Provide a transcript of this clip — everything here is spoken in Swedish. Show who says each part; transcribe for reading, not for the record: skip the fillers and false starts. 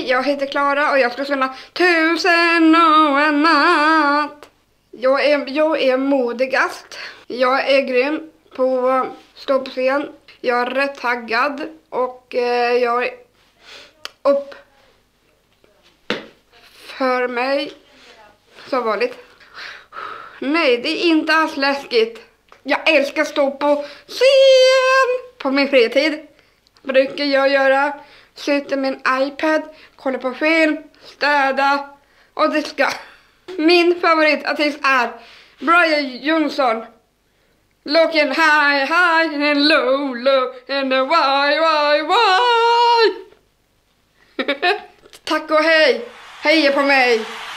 Speaker 1: jag heter Klara och jag ska sjunga 1001 natt. Jag är modigast. Jag är grym på att stå på scen. Jag är rätt taggad och jag är upp för mig så vanligt. Nej, det är inte alls läskigt. Jag älskar att stå på scen på min fritid. Brukar jag göra. Sitta med min iPad, kolla på film, städa och diska. Min favoritartist är Brian Johnson. Looking high, high and low, low and why. Tack och hej. Heja på mig.